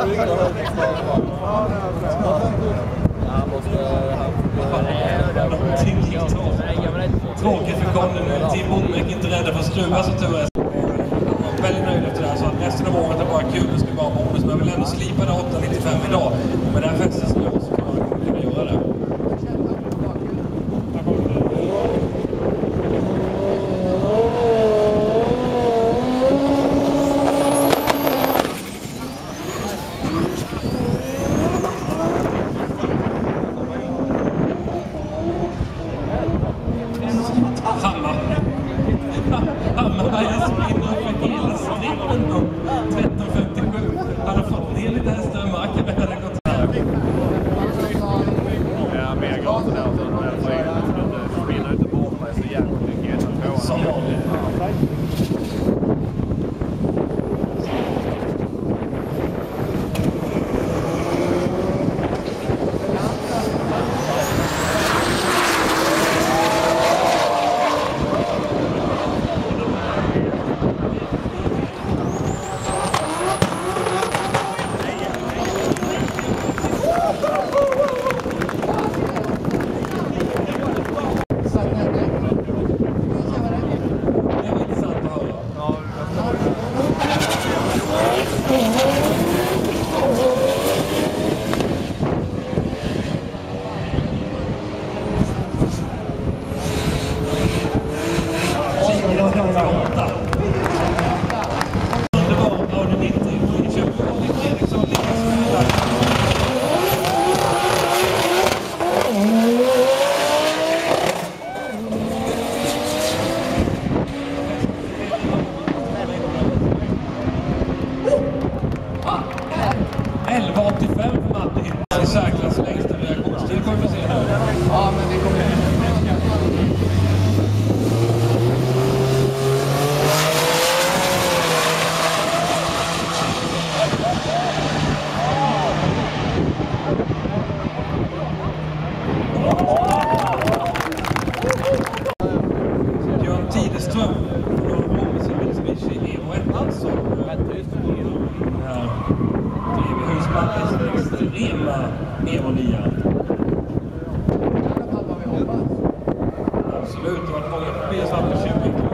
Tråkigt för Conny, Tim Bondmäck inte rädda för att skruva så tror jag. Jag är väldigt nöjd efter det här, så att resten av året är bara kul, det ska vara bonus, men jag vill ändå slipa det 8,95 idag. Och med det här festet så kan jag göra det. Absolut, det var många problem som hade 20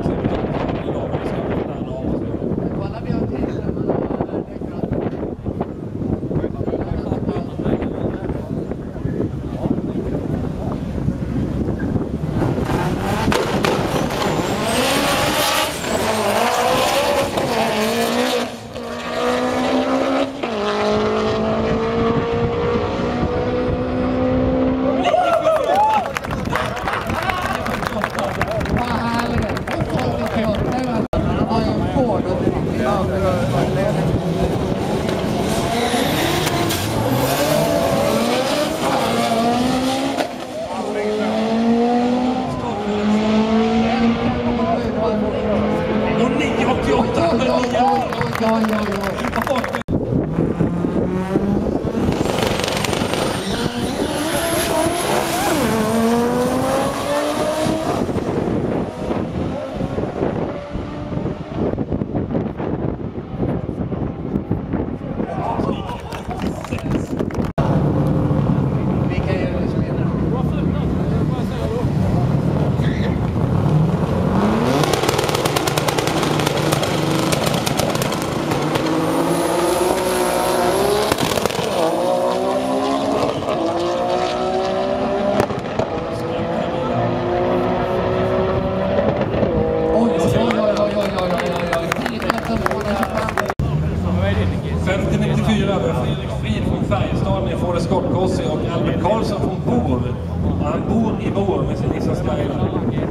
Han bor i Bor med sin Nissan Skyline.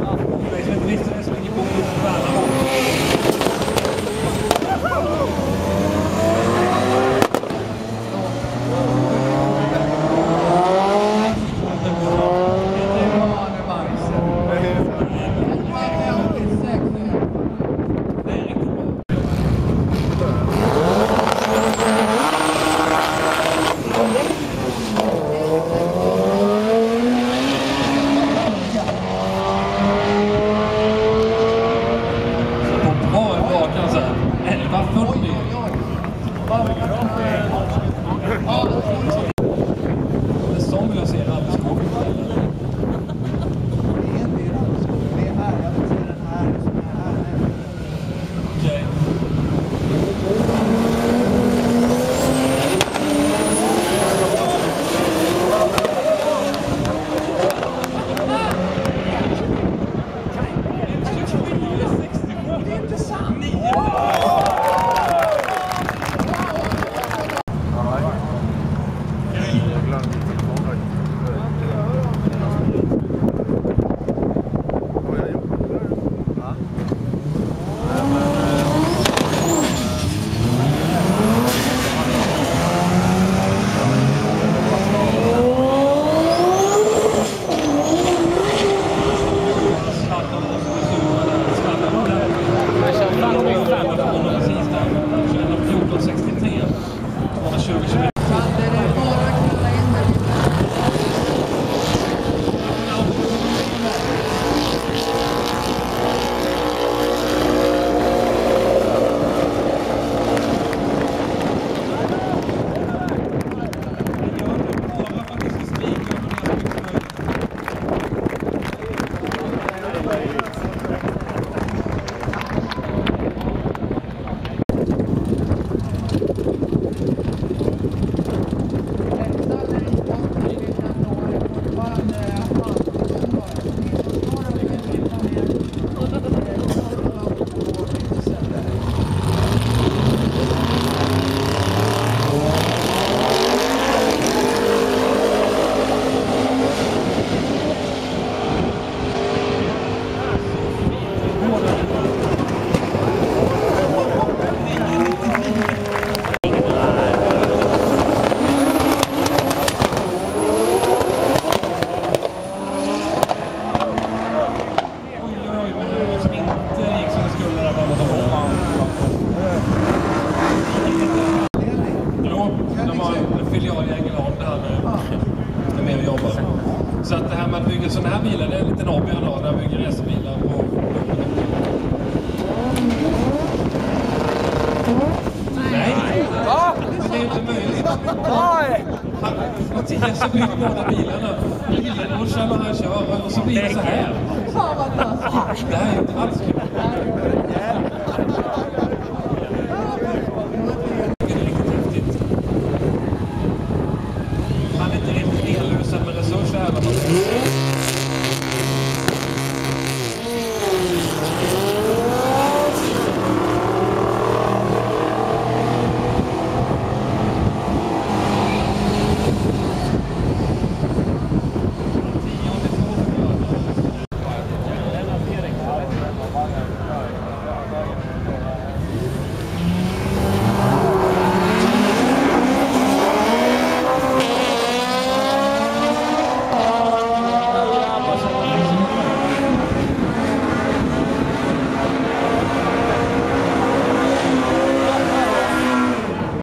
Jag som inte visste det så mycket bor i Blandade. Bra, kan jag säga. 11:40. att bygga sådana här bilar, det är en liten hobby då, när jag bygger racerbilar på. Nej! Va? Men det är inte möjligt. Nej! Mattias har byggt båda bilarna. Och han kör och så blir det så här. Det här är inte alls kul.